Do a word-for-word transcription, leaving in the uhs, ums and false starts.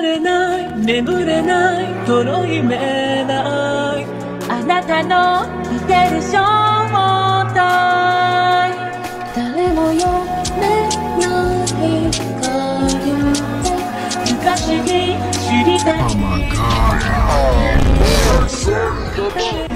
れない眠れないとろいめないあなたのいてる正体誰も読めない影昔に知りたい Oh my god.